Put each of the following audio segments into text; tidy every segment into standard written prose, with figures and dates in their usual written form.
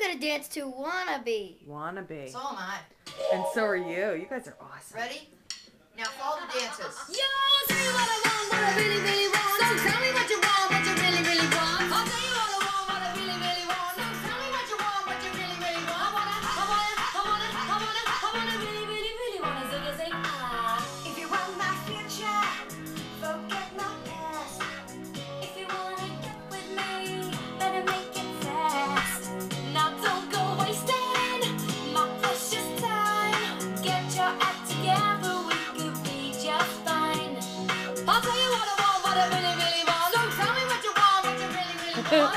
gonna dance to Wannabe. Wannabe. So am I. And so are you. You guys are awesome. Ready? Now follow the dances. Yo, tell you what I want, what I really, really want. So tell me what you want, what you really, really want. I'll tell you what I want, what I really, really want. So tell me what you want, what you really, really want. I wanna really, really, really wanna zig ah. If you want my future, forget my past. If you wanna get with me, better make it fast. Now don't go wasting my precious time. Get your act together, we could be just fine. I'll tell you what I want, what I really, really want. So tell me what you want, what you really, really want.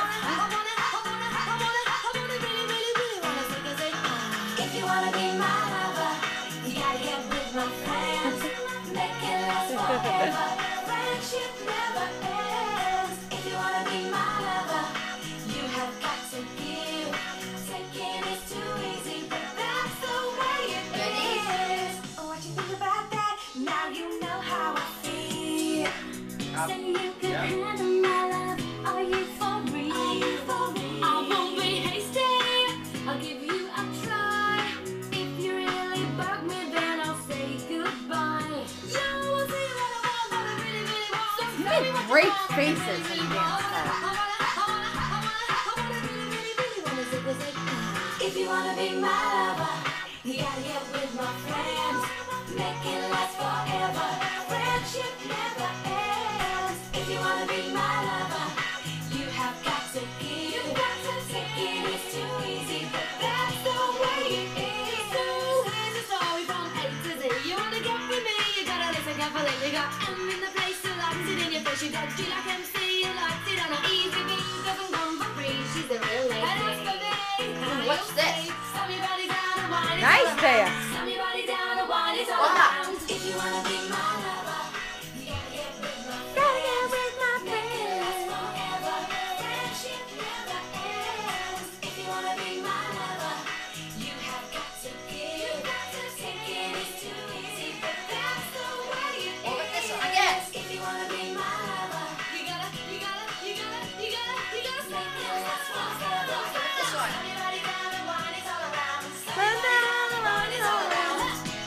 I wanna really, really, really wanna zig ah. If you wanna be my lover, you gotta get with my friends. Make it last forever. Friendship never ends. If you wanna be my lover, you have got to give. Taking is too easy, but that's the way it is. What you think about that? Now you know how I feel. Say you can handle my love. Are you for real? I won't be hasty, I'll give you a try. If you really bug me, then I'll say goodbye. Yo, I'll tell you what I want, what I really, really want. So You tell me make what great you want, what you faces really, when really you dance want. that. I wanna really, really, really wanna zig ah. If you wanna be my lover, you gotta get with my friends. Make it last forever. Friendship never ends. If you wanna be my lover, you have got to give. Taking is too easy, but that's the way it is. So here's a story from A to Z. You wanna get with me, you gotta listen carefully. You got M in the place, you likes it in your face. You got G like MC, you likes it on an easy beat. Doesn't come for free, she's the real lady. And as for me, What's this? Slam your body down and wine it Nice, all Taya. around. Slam your body down and wine it all One around. If you wanna be my lover, you gotta get with my friends. Gotta get with my Make it last friends. forever. Friendship never ends. If you wanna be my lover, you have got to give. Taking is too easy, but that's the way it is. Hold it this one again. If you wanna be my lover, You gotta make it last forever. This one. Slam your body down and wine it all around. Turn down the Wine it all lights. around.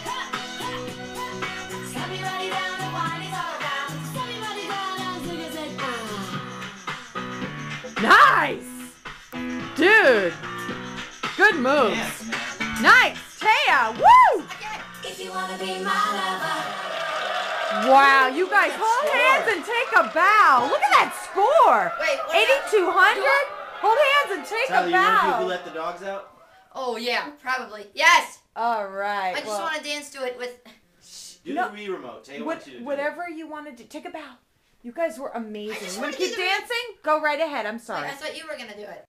Slam your body down and wine it all around. Slam your body down and zig ah. Nice! Dude! Good moves. Yes, man. Nice! Taya! Woo! If you wanna be my lover. Wow, you guys hold hands and take a bow. Look at that score! Wait, what happened? 8,200? Hold hands and take Tyler, a you want to do Who bow. Let the Dogs Out? Oh yeah, probably. Yes. All right. I just well, want to dance to it with. Do No. the remote. Tell you what you to do. whatever you want to do. Take a bow. You guys were amazing. just You want wanna to do keep the- dancing? Go right ahead. I'm sorry. I thought you were gonna do it.